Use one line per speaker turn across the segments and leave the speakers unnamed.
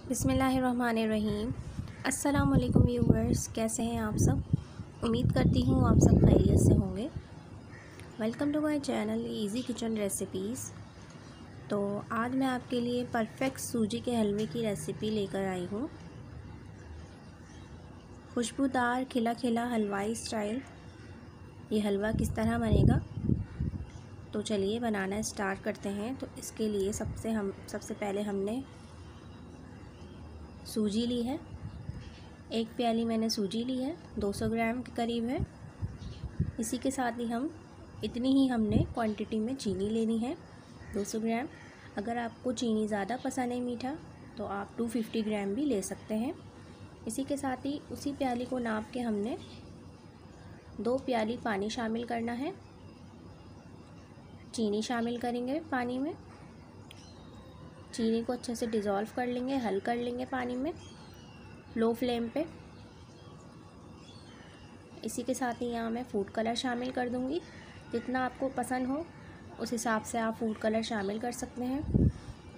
बिस्मिल्लाहिर्रहमानिर्रहीम। अस्सलाम वालेकुम व्यूअर्स, कैसे हैं आप सब। उम्मीद करती हूँ आप सब खैरियत से होंगे। Welcome to my channel easy kitchen recipes. तो आज मैं आपके लिए परफेक्ट सूजी के हलवे की रेसिपी लेकर आई हूँ। खुशबूदार खिला खिला हलवाई स्टाइल ये हलवा किस तरह बनेगा, तो चलिए बनाना स्टार्ट करते हैं। तो इसके लिए सबसे पहले हमने सूजी ली है। एक प्याली मैंने सूजी ली है, 200 ग्राम के करीब है। इसी के साथ ही इतनी ही हमने क्वांटिटी में चीनी लेनी है, 200 ग्राम। अगर आपको चीनी ज़्यादा पसंद है मीठा, तो आप 250 ग्राम भी ले सकते हैं। इसी के साथ ही उसी प्याली को नाप के हमने 2 प्याली पानी शामिल करना है। चीनी शामिल करेंगे पानी में। चीनी को अच्छे से डिज़ोल्व कर लेंगे, हल कर लेंगे पानी में, लो फ्लेम पे। इसी के साथ ही यहाँ मैं फूड कलर शामिल कर दूँगी। जितना आपको पसंद हो उस हिसाब से आप फूड कलर शामिल कर सकते हैं।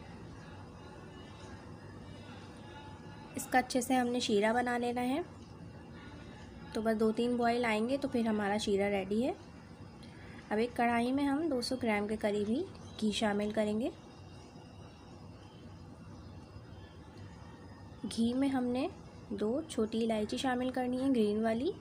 इसका अच्छे से हमने शीरा बना लेना है। तो बस 2-3 बॉयल आएंगे तो फिर हमारा शीरा रेडी है। अब एक कढ़ाई में हम 200 ग्राम के करीब ही घी शामिल करेंगे। घी में हमने 2 छोटी इलायची शामिल करनी है, ग्रीन वाली।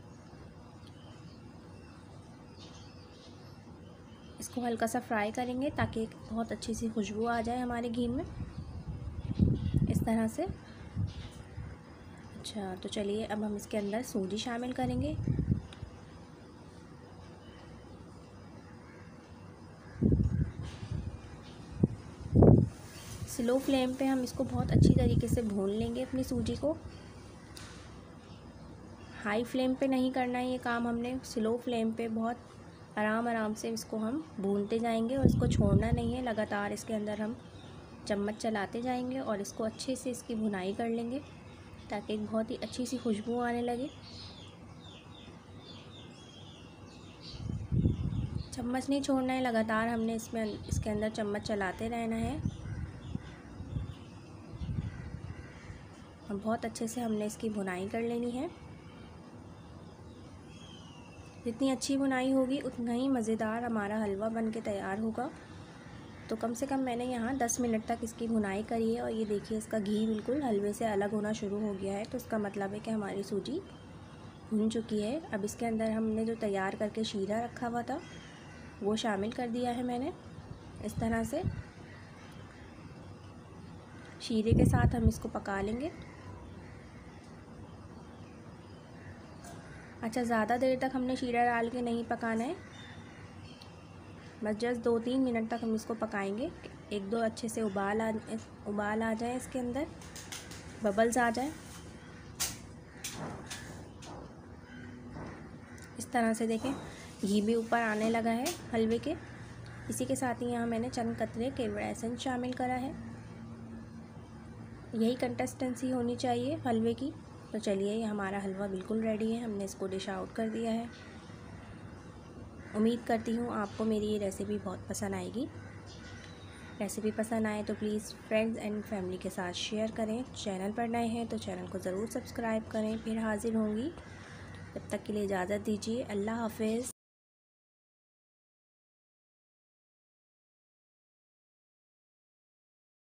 इसको हल्का सा फ्राई करेंगे ताकि एक बहुत अच्छी सी खुशबू आ जाए हमारे घी में, इस तरह से। अच्छा, तो चलिए अब हम इसके अंदर सूजी शामिल करेंगे। स्लो फ्लेम पे हम इसको बहुत अच्छी तरीके से भून लेंगे अपनी सूजी को। हाई फ्लेम पे नहीं करना है ये काम हमने, स्लो फ्लेम पे बहुत आराम से इसको हम भूनते जाएंगे और इसको छोड़ना नहीं है। लगातार इसके अंदर हम चम्मच चलाते जाएंगे और इसको अच्छे से इसकी भुनाई कर लेंगे ताकि एक बहुत ही अच्छी सी खुशबू आने लगे। चम्मच नहीं छोड़ना है, लगातार हमने इसके अंदर चम्मच चलाते रहना है। बहुत अच्छे से हमने इसकी भुनाई कर लेनी है। जितनी अच्छी भुनाई होगी उतना ही मज़ेदार हमारा हलवा बन के तैयार होगा। तो कम से कम मैंने यहाँ 10 मिनट तक इसकी भुनाई करी है और ये देखिए इसका घी बिल्कुल हलवे से अलग होना शुरू हो गया है। तो इसका मतलब है कि हमारी सूजी भुन चुकी है। अब इसके अंदर हमने जो तैयार करके शीरा रखा हुआ था वो शामिल कर दिया है मैंने, इस तरह से। शीरे के साथ हम इसको पका लेंगे। अच्छा, ज़्यादा देर तक हमने शीरा डाल के नहीं पकाना है, बस जस्ट 2-3 मिनट तक हम इसको पकाएंगे। 1-2 अच्छे से उबाल आ जाए, इसके अंदर बबल्स आ जाए, इस तरह से। देखें घी भी ऊपर आने लगा है हलवे के। इसी के साथ ही यहाँ मैंने चंद कतरे केवड़ा एसेंस शामिल करा है। यही कंसिस्टेंसी होनी चाहिए हलवे की। तो चलिए, ये हमारा हलवा बिल्कुल रेडी है। हमने इसको डिश आउट कर दिया है। उम्मीद करती हूँ आपको मेरी ये रेसिपी बहुत पसंद आएगी। रेसिपी पसंद आए तो प्लीज़ फ्रेंड्स एंड फैमिली के साथ शेयर करें। चैनल पर नए हैं तो चैनल को ज़रूर सब्सक्राइब करें। फिर हाज़िर होंगी, तब तक के लिए इजाज़त दीजिए। अल्लाह हाफ़िज़।